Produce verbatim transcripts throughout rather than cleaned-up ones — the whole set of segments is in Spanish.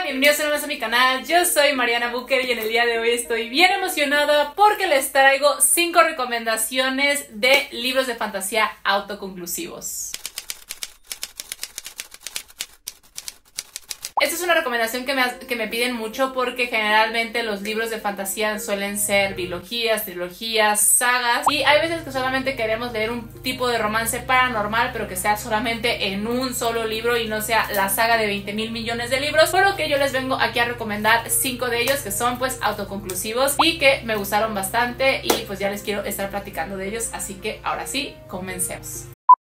bienvenidos una vez a mi canal. Yo soy Mariana Booker y en el día de hoy estoy bien emocionada porque les traigo cinco recomendaciones de libros de fantasía autoconclusivos. Esta es una recomendación que me, que me piden mucho porque generalmente los libros de fantasía suelen ser bilogías, trilogías, sagas, y hay veces que solamente queremos leer un tipo de romance paranormal pero que sea solamente en un solo libro y no sea la saga de veinte mil millones de libros, por lo que yo les vengo aquí a recomendar cinco de ellos que son pues autoconclusivos y que me gustaron bastante y pues ya les quiero estar platicando de ellos, así que ahora sí, comencemos.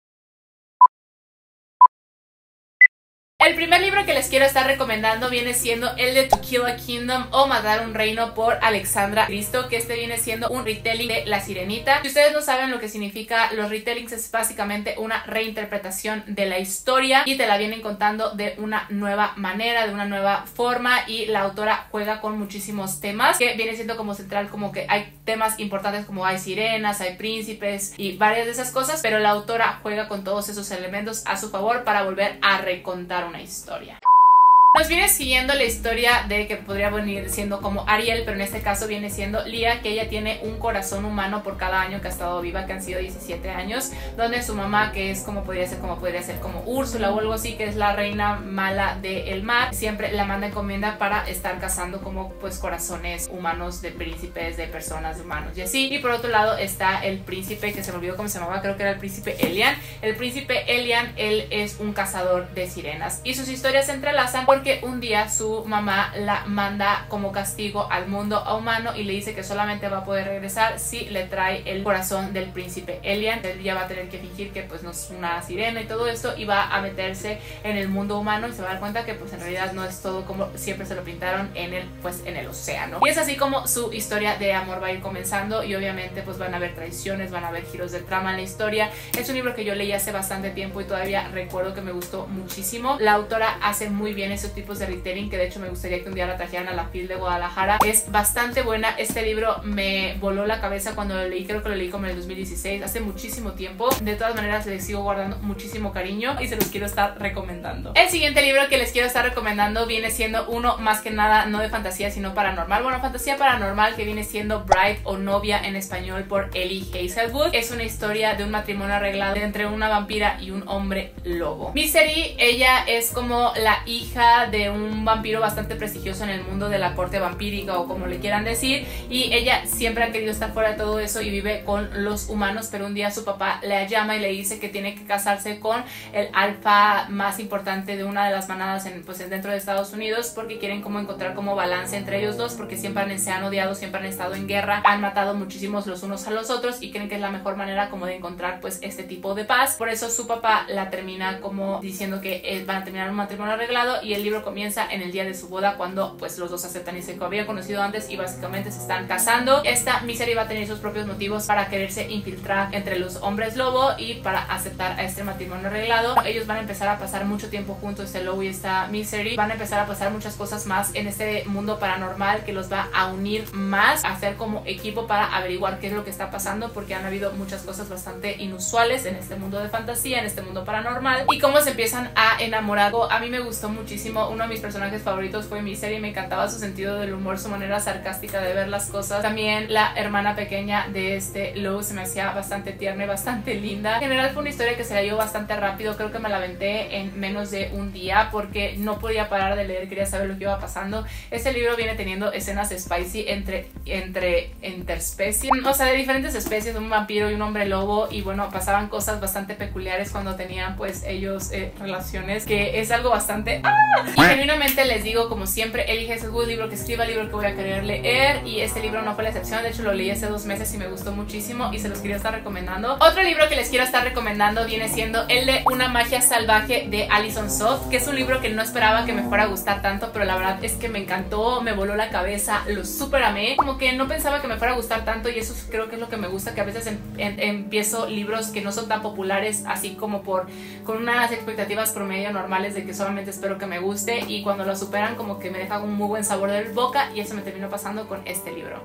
El primer libro que les quiero estar recomendando viene siendo el de To Kill a Kingdom o Matar un Reino por Alexandra Cristo, que este viene siendo un retelling de La Sirenita. Si ustedes no saben lo que significa los retellings, es básicamente una reinterpretación de la historia y te la vienen contando de una nueva manera, de una nueva forma, y la autora juega con muchísimos temas que viene siendo como central, como que hay temas importantes como hay sirenas, hay príncipes y varias de esas cosas, pero la autora juega con todos esos elementos a su favor para volver a recontar una historia. Nos viene siguiendo la historia de que podría venir siendo como Ariel, pero en este caso viene siendo Lía, que ella tiene un corazón humano por cada año que ha estado viva, que han sido diecisiete años, donde su mamá, que es como podría ser como podría ser como Úrsula o algo así, que es la reina mala del mar, siempre la manda encomienda para estar cazando como pues corazones humanos de príncipes, de personas, de humanos y así. Y por otro lado está el príncipe, que se me olvidó cómo se llamaba, creo que era el príncipe Elian. El príncipe Elian, él es un cazador de sirenas y sus historias se entrelazan porque que un día su mamá la manda como castigo al mundo a humano y le dice que solamente va a poder regresar si le trae el corazón del príncipe Elian. Él ya va a tener que fingir que pues no es una sirena y todo esto, y va a meterse en el mundo humano y se va a dar cuenta que pues en realidad no es todo como siempre se lo pintaron en el pues en el océano. Y es así como su historia de amor va a ir comenzando, y obviamente pues van a haber traiciones, van a haber giros de trama en la historia. Es un libro que yo leí hace bastante tiempo y todavía recuerdo que me gustó muchísimo. La autora hace muy bien esos tipos de retelling, que de hecho me gustaría que un día la trajeran a la F I L de Guadalajara. Es bastante buena. Este libro me voló la cabeza cuando lo leí, creo que lo leí como en el dos mil dieciséis, hace muchísimo tiempo. De todas maneras les sigo guardando muchísimo cariño y se los quiero estar recomendando. El siguiente libro que les quiero estar recomendando viene siendo uno más que nada no de fantasía sino paranormal, bueno, fantasía paranormal, que viene siendo Bride o Novia en español por Ellie Hazelwood. Es una historia de un matrimonio arreglado entre una vampira y un hombre lobo. Misery, ella es como la hija de un vampiro bastante prestigioso en el mundo de la corte vampírica o como le quieran decir, y ella siempre ha querido estar fuera de todo eso y vive con los humanos, pero un día su papá le llama y le dice que tiene que casarse con el alfa más importante de una de las manadas en, pues, dentro de Estados Unidos, porque quieren como encontrar como balance entre ellos dos, porque siempre han, se han odiado, siempre han estado en guerra, han matado muchísimos los unos a los otros y creen que es la mejor manera como de encontrar pues este tipo de paz. Por eso su papá la termina como diciendo que eh, van a terminar un matrimonio arreglado, y el libro comienza en el día de su boda cuando pues los dos aceptan y se habían conocido antes y básicamente se están casando. Esta Misery va a tener sus propios motivos para quererse infiltrar entre los hombres lobo y para aceptar a este matrimonio arreglado. Ellos van a empezar a pasar mucho tiempo juntos, este lobo y esta Misery. Van a empezar a pasar muchas cosas más en este mundo paranormal que los va a unir más, a hacer como equipo para averiguar qué es lo que está pasando, porque han habido muchas cosas bastante inusuales en este mundo de fantasía, en este mundo paranormal, y cómo se empiezan a enamorar. A mí me gustó muchísimo. Uno de mis personajes favoritos fue Misery, me encantaba su sentido del humor, su manera sarcástica de ver las cosas. También la hermana pequeña de este Lowe se me hacía bastante tierna y bastante linda. En general fue una historia que se leyó bastante rápido, creo que me la aventé en menos de un día porque no podía parar de leer, quería saber lo que iba pasando. Este libro viene teniendo escenas spicy entre, entre interspecies, o sea, de diferentes especies, un vampiro y un hombre lobo, y bueno, pasaban cosas bastante peculiares cuando tenían pues ellos eh, relaciones, que es algo bastante ¡ah! Y genuinamente les digo, como siempre, Ellie Hazelwood, libro que escriba, libro que voy a querer leer, y este libro no fue la excepción. De hecho lo leí hace dos meses y me gustó muchísimo y se los quería estar recomendando. Otro libro que les quiero estar recomendando viene siendo el de Una magia salvaje de Alison Soft, que es un libro que no esperaba que me fuera a gustar tanto, pero la verdad es que me encantó, me voló la cabeza, lo súper amé. Como que no pensaba que me fuera a gustar tanto, y eso creo que es lo que me gusta, que a veces em, em, empiezo libros que no son tan populares, así como por con unas expectativas promedio normales de que solamente espero que me guste, y cuando lo superan como que me deja un muy buen sabor de boca, y eso me terminó pasando con este libro.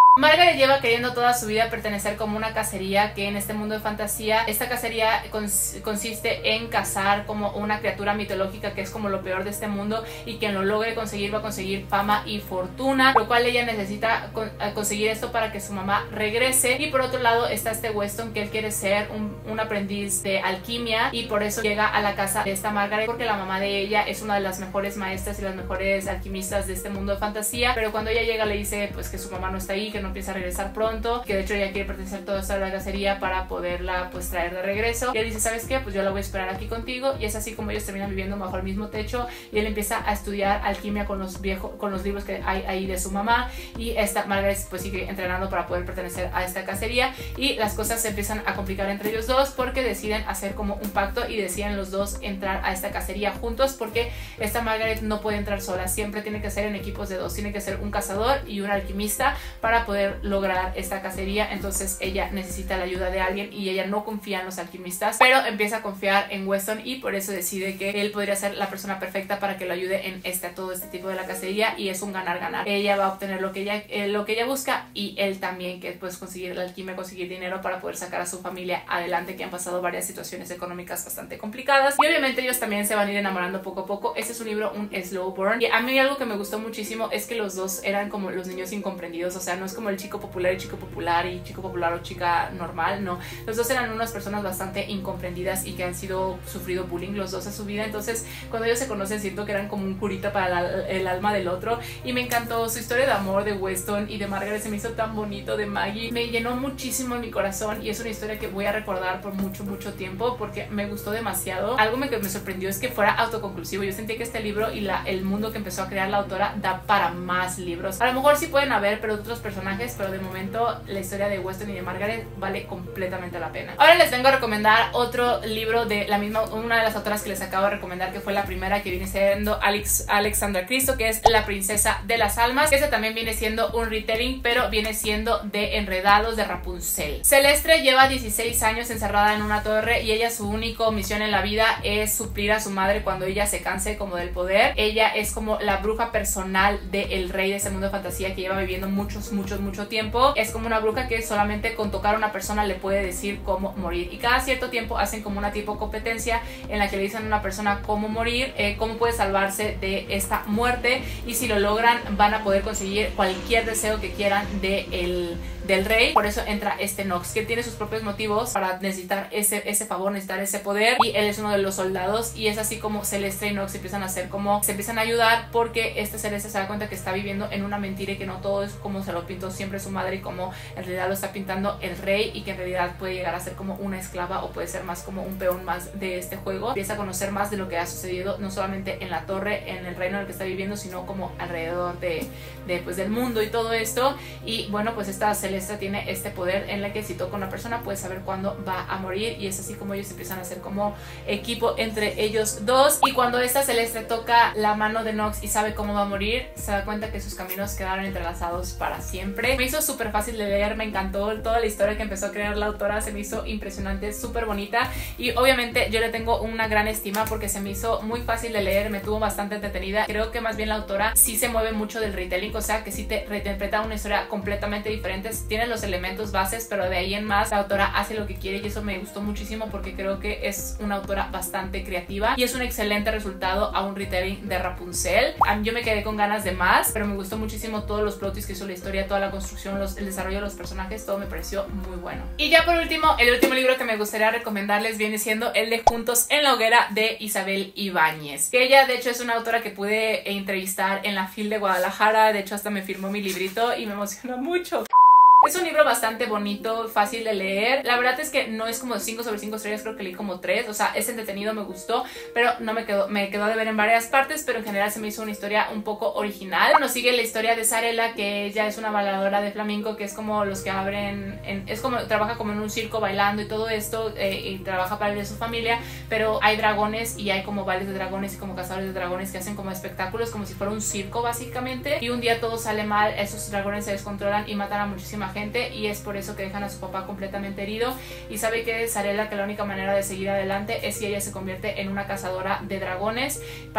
Margaret lleva queriendo toda su vida pertenecer como una cacería, que en este mundo de fantasía esta cacería cons consiste en cazar como una criatura mitológica que es como lo peor de este mundo, y quien lo logre conseguir va a conseguir fama y fortuna, lo cual ella necesita con conseguir esto para que su mamá regrese. Y por otro lado está este Weston, que él quiere ser un, un aprendiz de alquimia, y por eso llega a la casa de esta Margaret, porque la mamá de ella es una de las mejores maestras y las mejores alquimistas de este mundo de fantasía. Pero cuando ella llega le dice pues que su mamá no está ahí, que no empieza a regresar pronto, que de hecho ella quiere pertenecer toda esta la cacería para poderla pues traer de regreso. Y él dice, ¿sabes qué? Pues yo la voy a esperar aquí contigo. Y es así como ellos terminan viviendo bajo el mismo techo, y él empieza a estudiar alquimia con los viejos, con los libros que hay ahí de su mamá, y esta Margaret pues sigue entrenando para poder pertenecer a esta cacería. Y las cosas se empiezan a complicar entre ellos dos, porque deciden hacer como un pacto y deciden los dos entrar a esta cacería juntos, porque esta Margaret no puede entrar sola, siempre tiene que ser en equipos de dos, tiene que ser un cazador y un alquimista para poder lograr esta cacería. Entonces ella necesita la ayuda de alguien, y ella no confía en los alquimistas, pero empieza a confiar en Weston, y por eso decide que él podría ser la persona perfecta para que lo ayude en este, todo este tipo de la cacería, y es un ganar-ganar. Ella va a obtener lo que ella, eh, lo que ella busca, y él también, que pues conseguir la alquimia, conseguir dinero para poder sacar a su familia adelante, que han pasado varias situaciones económicas bastante complicadas, y obviamente ellos también se van a ir enamorando poco a poco. Este es un libro, un slow burn, y a mí algo que me gustó muchísimo es que los dos eran como los niños incomprendidos, o sea, no es como el chico popular y chico popular y chico popular o chica normal, no, los dos eran unas personas bastante incomprendidas y que han sido sufrido bullying los dos en su vida. Entonces cuando ellos se conocen siento que eran como un curita para la, el alma del otro, y me encantó su historia de amor de Weston y de Margaret, se me hizo tan bonito, de Maggie, me llenó muchísimo en mi corazón, y es una historia que voy a recordar por mucho mucho tiempo porque me gustó demasiado. Algo me, que me sorprendió es que fuera autoconclusivo. Yo sentí que este libro y la, el mundo que empezó a crear la autora da para más libros. A lo mejor sí pueden haber pero otros personajes, pero de momento la historia de Weston y de Margaret vale completamente la pena. Ahora les vengo a recomendar otro libro de la misma, una de las autoras que les acabo de recomendar, que fue la primera, que viene siendo Alex, Alexandra Cristo, que es La princesa de las almas, que ese también viene siendo un retelling, pero viene siendo de Enredados de Rapunzel. Celeste lleva dieciséis años encerrada en una torre, y ella, su única misión en la vida es suplir a su madre cuando ella se canse como del poder. Ella es como la bruja personal del rey de ese mundo de fantasía que lleva viviendo muchos, muchos, mucho tiempo. Es como una bruja que solamente con tocar a una persona le puede decir cómo morir, y cada cierto tiempo hacen como una tipo competencia en la que le dicen a una persona cómo morir, eh, cómo puede salvarse de esta muerte, y si lo logran van a poder conseguir cualquier deseo que quieran de el del rey. Por eso entra este Knox, que tiene sus propios motivos para necesitar ese, ese favor, necesitar ese poder, y él es uno de los soldados, y es así como Celeste y Knox empiezan a hacer como se empiezan a ayudar, porque este Celeste se da cuenta que está viviendo en una mentira y que no todo es como se lo pintó siempre su madre, y como en realidad lo está pintando el rey, y que en realidad puede llegar a ser como una esclava, o puede ser más como un peón más de este juego. Empieza a conocer más de lo que ha sucedido, no solamente en la torre, en el reino en el que está viviendo, sino como alrededor de, de pues del mundo y todo esto. Y bueno, pues esta Celeste tiene este poder en la que si toca una persona puede saber cuándo va a morir, y es así como ellos empiezan a hacer como equipo entre ellos dos. Y cuando esta Celeste toca la mano de Knox y sabe cómo va a morir, se da cuenta que sus caminos quedaron entrelazados para siempre. Me hizo súper fácil de leer, me encantó toda la historia que empezó a crear la autora, se me hizo impresionante, súper bonita, y obviamente yo le tengo una gran estima porque se me hizo muy fácil de leer, me tuvo bastante entretenida. Creo que más bien la autora sí se mueve mucho del retelling, o sea que sí te reinterpreta una historia completamente diferente, tiene los elementos bases, pero de ahí en más la autora hace lo que quiere, y eso me gustó muchísimo porque creo que es una autora bastante creativa, y es un excelente resultado a un retelling de Rapunzel. Yo me quedé con ganas de más, pero me gustó muchísimo todos los plot twists que hizo la historia, toda la construcción, los, el desarrollo de los personajes, todo me pareció muy bueno. Y ya por último, el último libro que me gustaría recomendarles viene siendo el de Juntos en la hoguera de Isabel Ibáñez, que ella de hecho es una autora que pude entrevistar en la FIL de Guadalajara. De hecho hasta me firmó mi librito y me emociona mucho. Es un libro bastante bonito, fácil de leer. La verdad es que no es como de cinco sobre cinco estrellas, creo que leí como tres. O sea, es entretenido, me gustó, pero no me quedó, me quedó de ver en varias partes, pero en general se me hizo una historia un poco original. Nos sigue la historia de Zarela, que ella es una bailadora de flamenco, que es como los que abren, en, es como, trabaja como en un circo bailando y todo esto, eh, y trabaja para el de su familia, pero hay dragones y hay como bailes de dragones y como cazadores de dragones que hacen como espectáculos, como si fuera un circo básicamente, y un día todo sale mal, esos dragones se descontrolan y matan a muchísima gente, y es por eso que dejan a su papá completamente herido, y sabe que Zarela que la única manera de seguir adelante es si ella se convierte en una cazadora de dragones para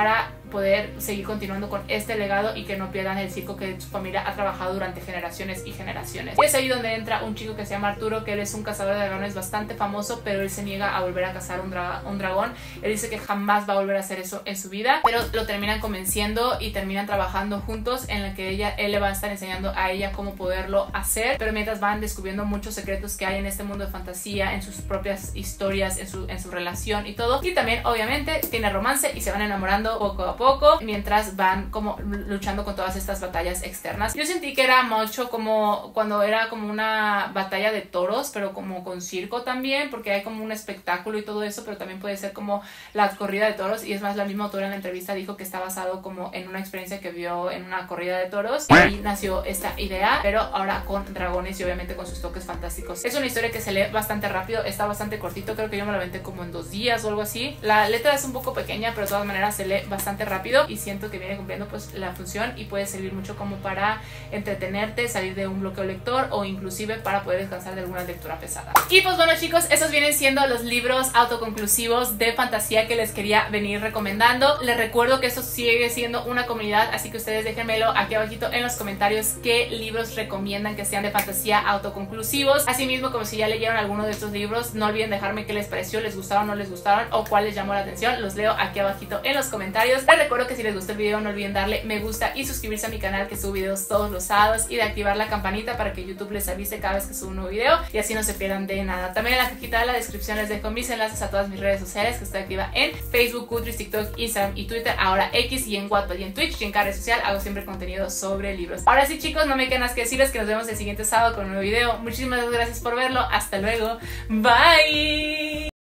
poder seguir continuando con este legado y que no pierdan el circo que su familia ha trabajado durante generaciones y generaciones. Y es ahí donde entra un chico que se llama Arturo, que él es un cazador de dragones bastante famoso, pero él se niega a volver a cazar un, dra un dragón. Él dice que jamás va a volver a hacer eso en su vida, pero lo terminan convenciendo y terminan trabajando juntos, en la que ella, él le va a estar enseñando a ella cómo poderlo hacer, pero mientras van descubriendo muchos secretos que hay en este mundo de fantasía, en sus propias historias, en su, en su relación y todo. Y también obviamente tiene romance y se van enamorando poco a poco mientras van como luchando con todas estas batallas externas. Yo sentí que era mucho como cuando era como una batalla de toros, pero como con circo también, porque hay como un espectáculo y todo eso, pero también puede ser como la corrida de toros. Y es más, la misma autora en la entrevista dijo que está basado como en una experiencia que vio en una corrida de toros, y ahí nació esta idea, pero ahora con dragones y obviamente con sus toques fantásticos. Es una historia que se lee bastante rápido, está bastante cortito, creo que yo me lo aventé como en dos días o algo así. La letra es un poco pequeña, pero de todas maneras se lee bastante rápido y siento que viene cumpliendo pues la función y puede servir mucho como para entretenerte, salir de un bloqueo lector o inclusive para poder descansar de alguna lectura pesada. Y pues bueno chicos, esos vienen siendo los libros autoconclusivos de fantasía que les quería venir recomendando. Les recuerdo que esto sigue siendo una comunidad, así que ustedes déjenmelo aquí abajito en los comentarios qué libros recomiendan que sean de fantasía autoconclusivos. Asimismo, como si ya leyeron alguno de estos libros, no olviden dejarme qué les pareció, les gustaron, no les gustaron o cuál les llamó la atención. Los leo aquí abajito en los comentarios. Les recuerdo que si les gustó el video no olviden darle me gusta y suscribirse a mi canal, que subo videos todos los sábados, y de activar la campanita para que YouTube les avise cada vez que subo un nuevo video y así no se pierdan de nada. También en la cajita de la descripción les dejo mis enlaces a todas mis redes sociales, que estoy activa en Facebook, Goodreads, TikTok, Instagram y Twitter, ahora X, y en Wattpad y en Twitch, y en cada red social hago siempre contenido sobre libros. Ahora sí chicos, no me queda más que decirles que nos vemos el siguiente sábado con un nuevo video. Muchísimas gracias por verlo, hasta luego, bye.